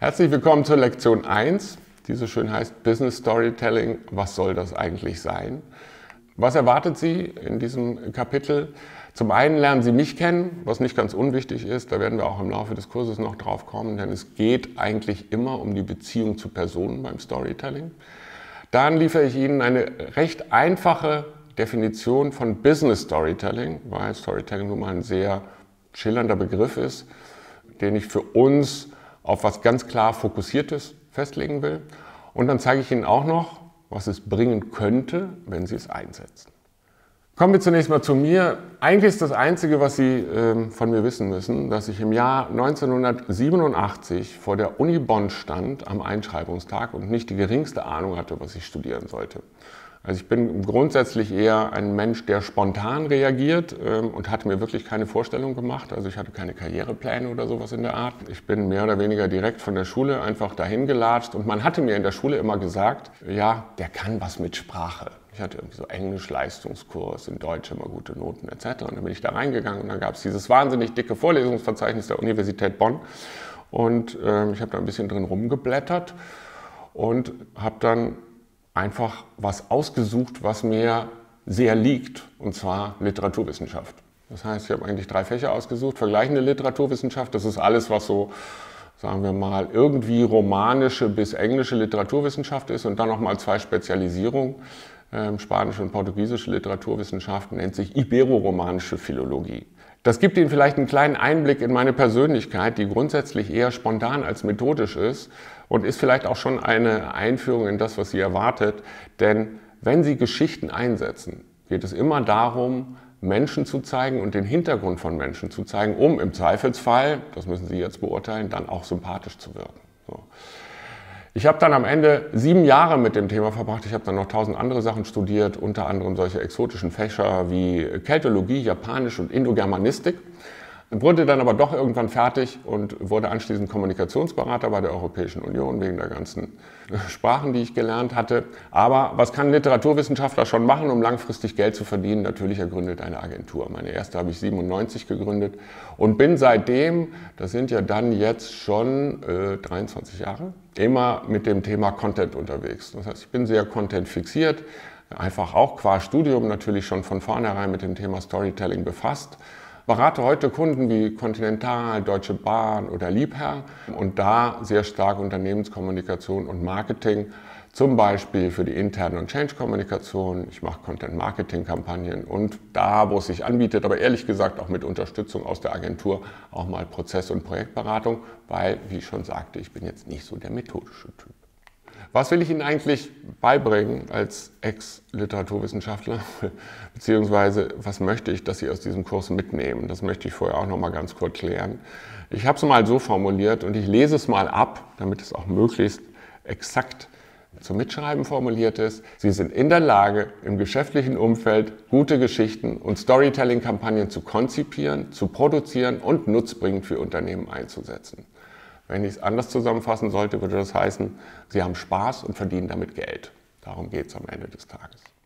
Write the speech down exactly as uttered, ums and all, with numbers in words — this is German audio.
Herzlich willkommen zur Lektion eins, die so schön heißt Business Storytelling. Was soll das eigentlich sein? Was erwartet Sie in diesem Kapitel? Zum einen lernen Sie mich kennen, was nicht ganz unwichtig ist. Da werden wir auch im Laufe des Kurses noch drauf kommen, denn es geht eigentlich immer um die Beziehung zu Personen beim Storytelling. Dann liefere ich Ihnen eine recht einfache Definition von Business Storytelling, weil Storytelling nun mal ein sehr schillernder Begriff ist, den ich für uns auf was ganz klar Fokussiertes festlegen will. Und dann zeige ich Ihnen auch noch, was es bringen könnte, wenn Sie es einsetzen. Kommen wir zunächst mal zu mir. Eigentlich ist das Einzige, was Sie äh, von mir wissen müssen, dass ich im Jahr neunzehnhundertsiebenundachtzig vor der Uni Bonn stand am Einschreibungstag und nicht die geringste Ahnung hatte, was ich studieren sollte. Also ich bin grundsätzlich eher ein Mensch, der spontan reagiert ähm, und hatte mir wirklich keine Vorstellung gemacht. Also ich hatte keine Karrierepläne oder sowas in der Art. Ich bin mehr oder weniger direkt von der Schule einfach dahin gelatscht und man hatte mir in der Schule immer gesagt, ja, der kann was mit Sprache. Ich hatte irgendwie so Englisch-Leistungskurs, in Deutsch immer gute Noten et cetera. Und dann bin ich da reingegangen und dann gab es dieses wahnsinnig dicke Vorlesungsverzeichnis der Universität Bonn. Und ähm, ich habe da ein bisschen drin rumgeblättert und habe dann einfach was ausgesucht, was mir sehr liegt, und zwar Literaturwissenschaft. Das heißt, ich habe eigentlich drei Fächer ausgesucht. Vergleichende Literaturwissenschaft, das ist alles, was so, sagen wir mal, irgendwie romanische bis englische Literaturwissenschaft ist und dann nochmal zwei Spezialisierungen. Ähm, spanische und portugiesische Literaturwissenschaft nennt sich iberoromanische Philologie. Das gibt Ihnen vielleicht einen kleinen Einblick in meine Persönlichkeit, die grundsätzlich eher spontan als methodisch ist und ist vielleicht auch schon eine Einführung in das, was Sie erwartet. Denn wenn Sie Geschichten einsetzen, geht es immer darum, Menschen zu zeigen und den Hintergrund von Menschen zu zeigen, um im Zweifelsfall, das müssen Sie jetzt beurteilen, dann auch sympathisch zu wirken. So. Ich habe dann am Ende sieben Jahre mit dem Thema verbracht. Ich habe dann noch tausend andere Sachen studiert, unter anderem solche exotischen Fächer wie Keltologie, Japanisch und Indogermanistik. Wurde dann aber doch irgendwann fertig und wurde anschließend Kommunikationsberater bei der Europäischen Union wegen der ganzen Sprachen, die ich gelernt hatte. Aber was kann ein Literaturwissenschaftler schon machen, um langfristig Geld zu verdienen? Natürlich, er gründet eine Agentur. Meine erste habe ich siebenundneunzig gegründet und bin seitdem, das sind ja dann jetzt schon äh, dreiundzwanzig Jahre, immer mit dem Thema Content unterwegs. Das heißt, ich bin sehr Content fixiert, einfach auch qua Studium natürlich schon von vornherein mit dem Thema Storytelling befasst. Berate heute Kunden wie Continental, Deutsche Bahn oder Liebherr und da sehr stark Unternehmenskommunikation und Marketing, zum Beispiel für die interne und Change-Kommunikation. Ich mache Content-Marketing-Kampagnen und da, wo es sich anbietet, aber ehrlich gesagt auch mit Unterstützung aus der Agentur, auch mal Prozess- und Projektberatung, weil, wie ich schon sagte, ich bin jetzt nicht so der methodische Typ. Was will ich Ihnen eigentlich beibringen als Ex-Literaturwissenschaftler? Beziehungsweise, was möchte ich, dass Sie aus diesem Kurs mitnehmen? Das möchte ich vorher auch noch mal ganz kurz klären. Ich habe es mal so formuliert und ich lese es mal ab, damit es auch möglichst exakt zum Mitschreiben formuliert ist. Sie sind in der Lage, im geschäftlichen Umfeld gute Geschichten und Storytelling-Kampagnen zu konzipieren, zu produzieren und nutzbringend für Unternehmen einzusetzen. Wenn ich es anders zusammenfassen sollte, würde das heißen, Sie haben Spaß und verdienen damit Geld. Darum geht es am Ende des Tages.